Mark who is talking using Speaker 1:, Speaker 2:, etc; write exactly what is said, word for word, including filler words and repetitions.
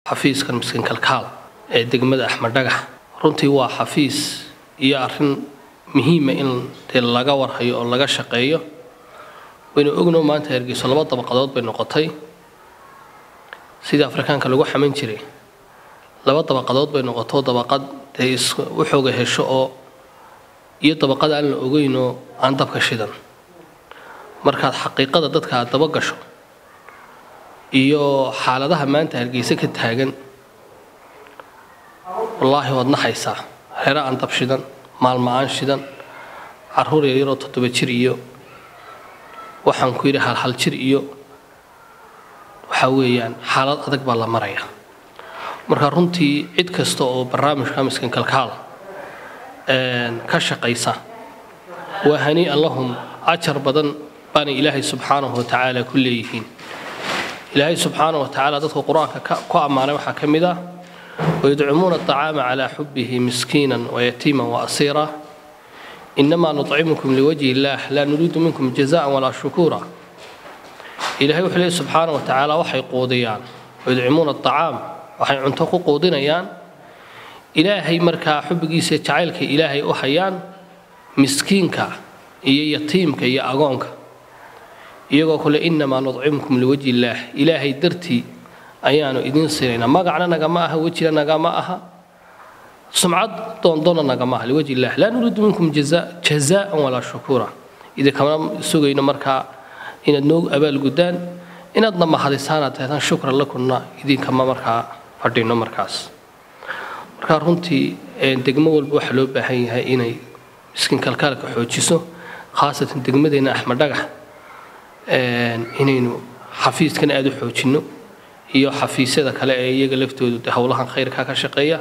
Speaker 1: xafiis kan miskin kalkaal ee degmada Axmed Dhagax runtii waa xafiis iyo arrin muhiim ah in laga warhayo oo laga shaqeeyo wayna ogno maanta Hargeysa laba dabaqadood bay noqotay sida Afrikaanka lagu xaman jiray laba dabaqadood bay noqoto dabaqad u xooga hesho oo iyo dabaqad aan la ogeyno aan dabka shidan marka xaqiiqada dadka daba gasho iyo xaaladaha maanta Hargeysa ka taagan wallahi wadna haysa heera aan dab shidan maalmaan shidan caruur yar oo toddoba jir iyo waxaan ku yiri hal hal jir iyo waxa weeyaan xaalad adag baa la maraya marka runtii cid kasta oo barnaamijka miskin kalkaal een ka shaqeysa wa hani allahum ajar badan bani ilaahi subhanahu wa ta'ala kulliyihiin ilaahi subhanahu wa ta'ala dadka quraanka ku amaanay waxa kamida ويدعمون الطعام على حبه مسكينا ويتيما وأسيرا إنما نطعمكم لوجه الله لا نريد منكم جزاء ولا شكورا إلهي وحليه سبحانه وتعالى وحي قوديان ويدعمون الطعام وحي عنتقو قودينيان إلهي مركا حبك سيتعالك إلهي أحيان مسكينك إيا يتيمك إيا أغونك يقول إنما نطعمكم لوجه الله إلهي درتي ayaanu idin siinayna magacna naga ma aha wajina naga ma aha sumcad doondona naga ma aha liwaji illah la nuridu minkum jazaa jazaa wala shukura ida kama sugayna marka inaad noog abaal gudaan inaad ma mahadisaana tahay shukran lakunna idin kama marka fadhino markaas marka runtii degmo walba waxa loo baahan yahay inay miskin kalkaalka xoojiso khaasatan degmadeena Axmed Dhagax een inaynu xafiiskan aad u xoojino iyo xafiisyada kale ee iyaga laftoodu hawlahan khayrka ka shaqeeya